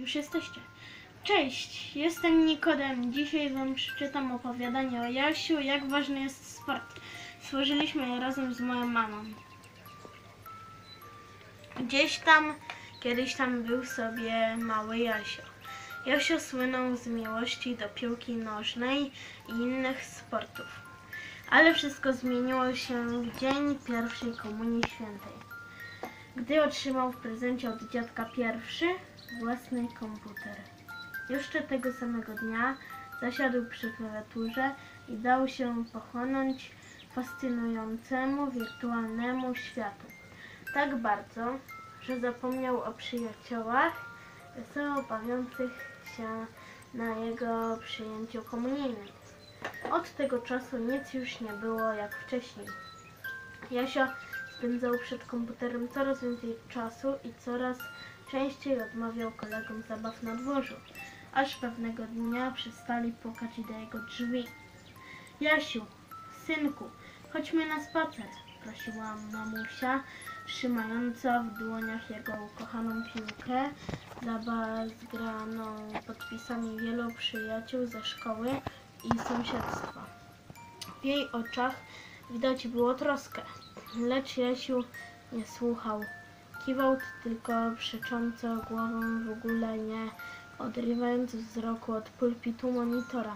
już jesteście. Cześć, jestem Nikodem. Dzisiaj wam przeczytam opowiadanie o Jasiu, jak ważny jest sport. Stworzyliśmy je razem z moją mamą. Gdzieś tam, kiedyś tam był sobie mały Jasio. Jasio słynął z miłości do piłki nożnej i innych sportów. Ale wszystko zmieniło się w dzień pierwszej Komunii Świętej, gdy otrzymał w prezencie od dziadka pierwszy własny komputer. Jeszcze tego samego dnia zasiadł przy klawiaturze i dał się pochłonąć fascynującemu wirtualnemu światu. Tak bardzo, że zapomniał o przyjaciołach wesoło bawiących się na jego przyjęciu komunijnym. Od tego czasu nic już nie było jak wcześniej. Jasio spędzał przed komputerem coraz więcej czasu i coraz częściej odmawiał kolegom zabaw na dworzu, aż pewnego dnia przestali pukać do jego drzwi. Jasiu, synku, chodźmy na spacer, prosiła mamusia, trzymająca w dłoniach jego ukochaną piłkę, zabazgraną podpisami wielu przyjaciół ze szkoły i sąsiedztwa. W jej oczach widać było troskę, lecz Jasiu nie słuchał. Kiwał tylko przecząco głową, w ogóle nie odrywając wzroku od pulpitu monitora.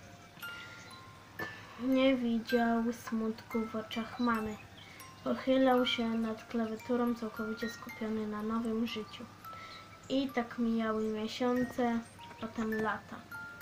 Nie widział smutku w oczach mamy. Pochylał się nad klawiaturą, całkowicie skupiony na nowym życiu. I tak mijały miesiące, potem lata.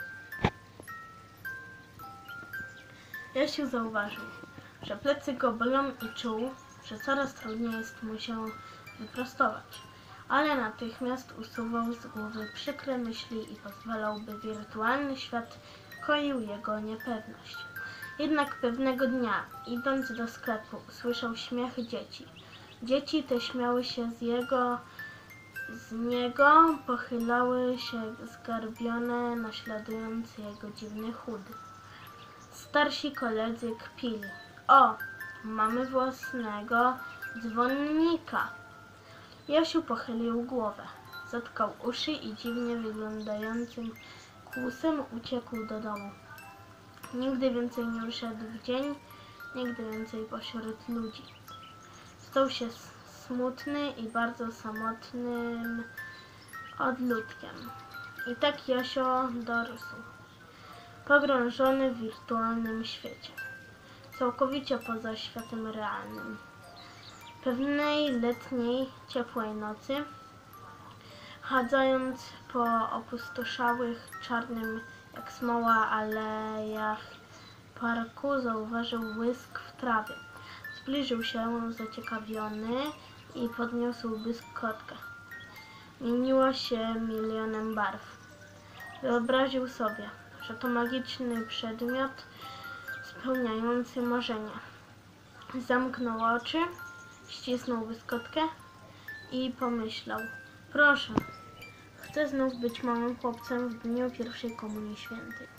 Jasiu zauważył, że plecy go bolą i czuł, że coraz trudniej jest mu się wyprostować, ale natychmiast usuwał z głowy przykre myśli i pozwalał, by wirtualny świat koił jego niepewność. Jednak pewnego dnia, idąc do sklepu, usłyszał śmiech dzieci. Dzieci te śmiały się z niego, pochylały się zgarbione, naśladując jego dziwny chód. Starsi koledzy kpili. O, mamy własnego dzwonnika. Jasiu pochylił głowę, zatkał uszy i dziwnie wyglądającym kłusem uciekł do domu. Nigdy więcej nie wyszedł w dzień, nigdy więcej pośród ludzi. Stał się smutny i bardzo samotnym odludkiem. I tak Jasio dorósł, pogrążony w wirtualnym świecie, całkowicie poza światem realnym. Pewnej letniej, ciepłej nocy, chadzając po opustoszałych, czarnym jak smoła alejach parku, zauważył błysk w trawie. Zbliżył się zaciekawiony i podniósł błyskotkę. Mieniła się milionem barw. Wyobraził sobie, że to magiczny przedmiot spełniający marzenia. Zamknął oczy, ścisnął błyskotkę i pomyślał: proszę, chcę znów być małym chłopcem w dniu pierwszej Komunii Świętej.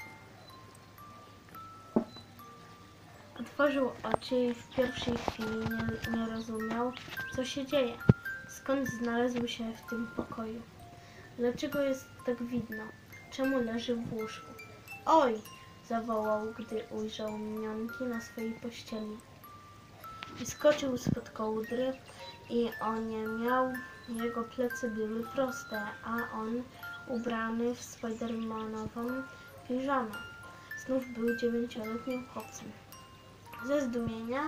Otworzył oczy i w pierwszej chwili nie rozumiał, co się dzieje. Skąd znalazł się w tym pokoju? Dlaczego jest tak widno? Czemu leży w łóżku? Oj! Zawołał, gdy ujrzał minionki na swojej pościeli. Wyskoczył spod kołdry i oniemiał. Jego plecy były proste, a on, ubrany w spidermanową piżamę, znów był 9-letnim chłopcem. Ze zdumienia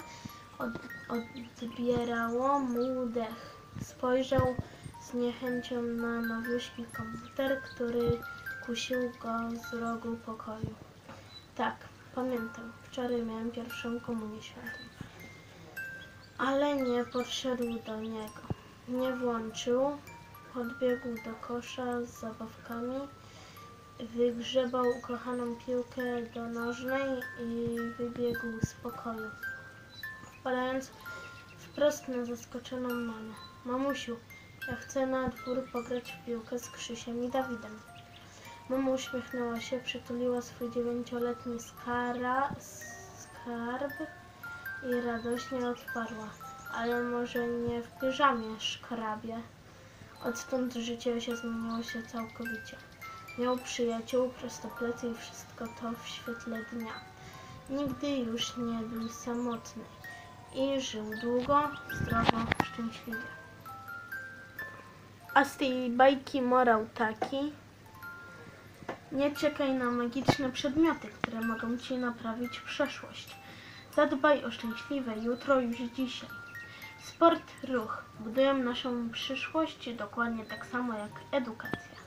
odbierało mu dech. Spojrzał z niechęcią na nowiuszki komputer, który kusił go z rogu pokoju. Tak, pamiętam, wczoraj miałem pierwszą Komunię Świętą. Ale nie podszedł do niego. Nie włączył, podbiegł do kosza z zabawkami, wygrzebał ukochaną piłkę do nożnej i wybiegł z pokoju, wpadając wprost na zaskoczoną mamę. Mamusiu, ja chcę na dwór pograć w piłkę z Krzysiem i Dawidem. Mama uśmiechnęła się, przytuliła swój 9-letni skarb i radośnie odparła: ale może nie w piżamie, szkrabie. Odtąd życie się zmieniło się całkowicie. Miał przyjaciół, prostoplecy i wszystko to w świetle dnia. Nigdy już nie był samotny i żył długo, zdrowo, szczęśliwie. A z tej bajki morał taki: nie czekaj na magiczne przedmioty, które mogą ci naprawić przeszłość. Zadbaj o szczęśliwe jutro już dzisiaj. Sport, ruch budują naszą przyszłość dokładnie tak samo jak edukacja.